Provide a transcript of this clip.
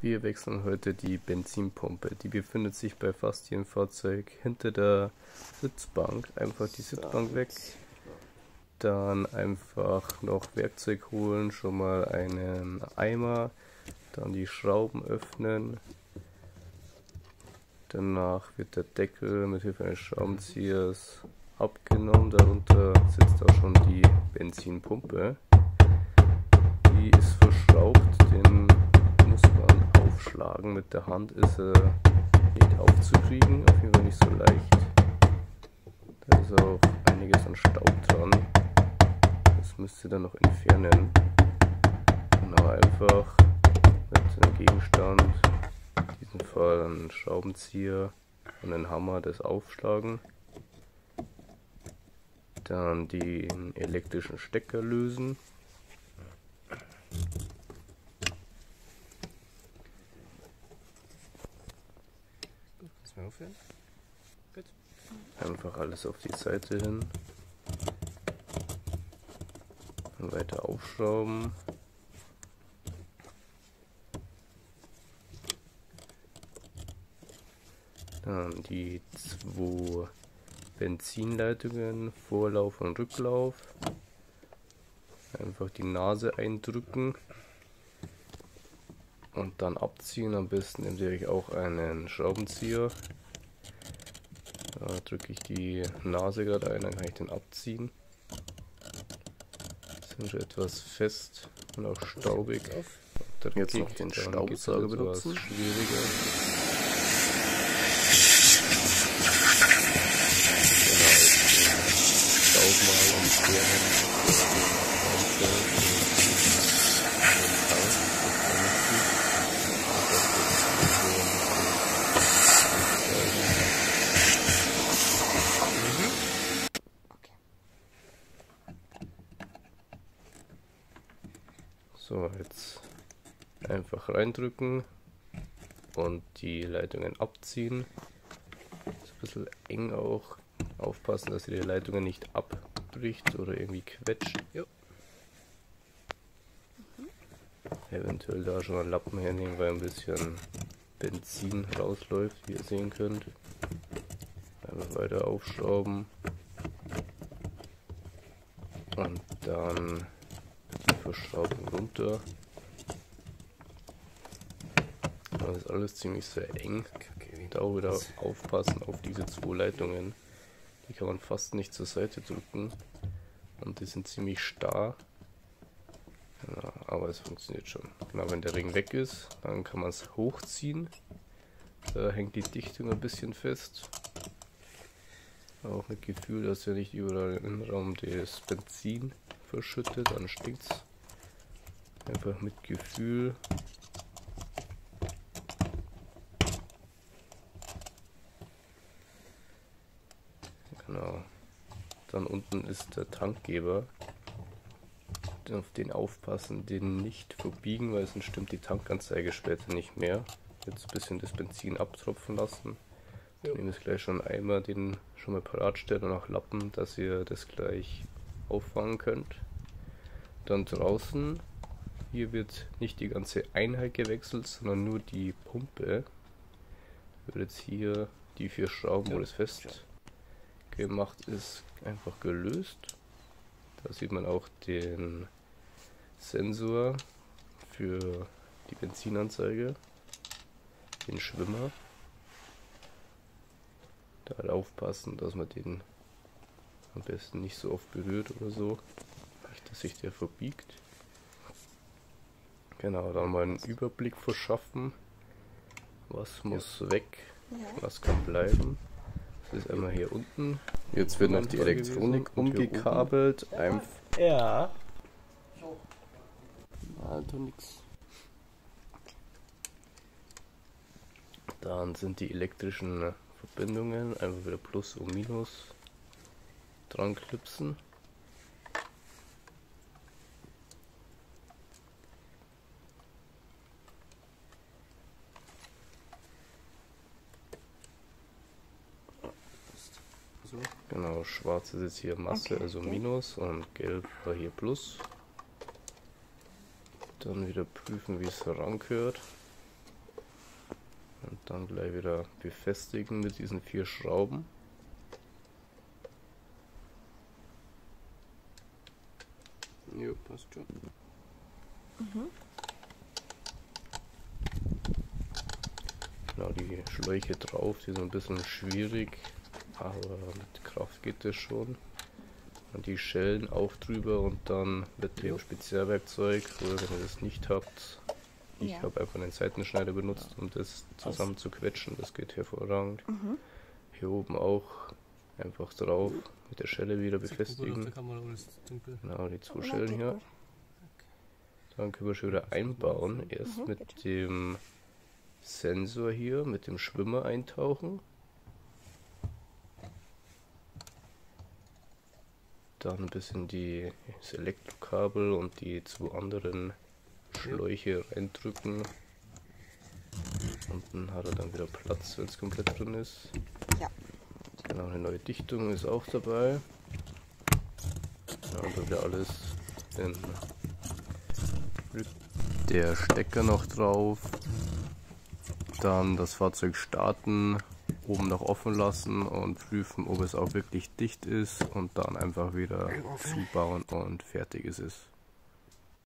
Wir wechseln heute die Benzinpumpe. Die befindet sich bei fast jedem Fahrzeug hinter der Sitzbank. Einfach die Sitzbank weg. Dann einfach noch Werkzeug holen, schon mal einen Eimer. Dann die Schrauben öffnen. Danach wird der Deckel mit Hilfe eines Schraubenziehers abgenommen. Darunter sitzt auch schon die Benzinpumpe. Die ist verschraubt, den muss man aufschlagen. Mit der Hand ist er nicht aufzukriegen, auf jeden Fall nicht so leicht. Da ist auch einiges an Staub dran. Das müsst ihr dann noch entfernen. Genau, einfach mit einem Gegenstand, in diesem Fall einen Schraubenzieher und einen Hammer, das aufschlagen. Dann den elektrischen Stecker lösen. Einfach alles auf die Seite hin. Und weiter aufschrauben. Dann die 2 Benzinleitungen, Vorlauf und Rücklauf. Einfach die Nase eindrücken und dann abziehen. Am besten nehmt ihr euch auch einen Schraubenzieher. Da drücke ich die Nase gerade ein, dann kann ich den abziehen. Sind schon etwas fest und auch staubig. Jetzt noch den Staubsauger benutzen. Schwieriger. Staubmal entfernen. So, jetzt einfach reindrücken und die Leitungen abziehen. Ist ein bisschen eng auch. Aufpassen, dass ihr die Leitungen nicht abbricht oder irgendwie quetscht. Jo. Eventuell da schon einen Lappen hernehmen, weil ein bisschen Benzin rausläuft, wie ihr sehen könnt. Einfach weiter aufschrauben. Und dann die Verschraubung runter. Das ist alles ziemlich sehr eng. Da auch wieder aufpassen auf diese 2 Leitungen. Die kann man fast nicht zur Seite drücken. Und die sind ziemlich starr. Ja, aber es funktioniert schon. Genau, wenn der Ring weg ist, dann kann man es hochziehen. Da hängt die Dichtung ein bisschen fest. Auch mit Gefühl, dass ihr nicht überall im Raum das Benzin verschüttet, dann stinkt es. Einfach mit Gefühl. Genau. Dann unten ist der Tankgeber. Auf den aufpassen, den nicht verbiegen, weil sonst stimmt die Tankanzeige später nicht mehr. Jetzt ein bisschen das Benzin abtropfen lassen. Ich nehme jetzt gleich schon einen Eimer, den schon mal parat stellen und auch Lappen, dass ihr das gleich auffangen könnt. Dann draußen, hier wird nicht die ganze Einheit gewechselt, sondern nur die Pumpe. Wird jetzt hier die 4 Schrauben, wo das fest gemacht ist, einfach gelöst. Da sieht man auch den Sensor für die Benzinanzeige, den Schwimmer. Da halt aufpassen, dass man den am besten nicht so oft berührt oder so, nicht, dass sich der verbiegt. Genau, dann mal einen Überblick verschaffen, was muss weg, was kann bleiben. Das ist einmal hier unten. Jetzt wird noch die Elektronik umgekabelt. Ja. Also nix. Dann sind die elektrischen Verbindungen einfach wieder Plus und Minus dran klipsen. Genau, schwarz ist jetzt hier Masse, also Minus, und gelb war hier Plus. Dann wieder prüfen, wie es herangehört. Und dann gleich wieder befestigen mit diesen 4 Schrauben. Jo, passt schon. Genau, die Schläuche drauf, die sind ein bisschen schwierig, aber mit Kraft geht das schon. Und die Schellen auch drüber und dann mit dem Spezialwerkzeug, oder wenn ihr das nicht habt, ich habe einfach einen Seitenschneider benutzt, um das zusammen zu quetschen, das geht hervorragend. Hier oben auch einfach drauf, mit der Schelle wieder befestigen. Genau, die 2 Schellen hier. Dann können wir schon wieder einbauen, erst mit dem Sensor hier, mit dem Schwimmer eintauchen. Dann ein bisschen das Elektrokabel und die 2 anderen Schläuche reindrücken. Unten hat er dann wieder Platz, wenn es komplett drin ist. Ja. Genau, eine neue Dichtung ist auch dabei. Ja, und dann wieder alles in der Stecker noch drauf. Dann das Fahrzeug starten, oben noch offen lassen und prüfen, ob es auch wirklich dicht ist und dann einfach wieder zubauen und fertig ist es.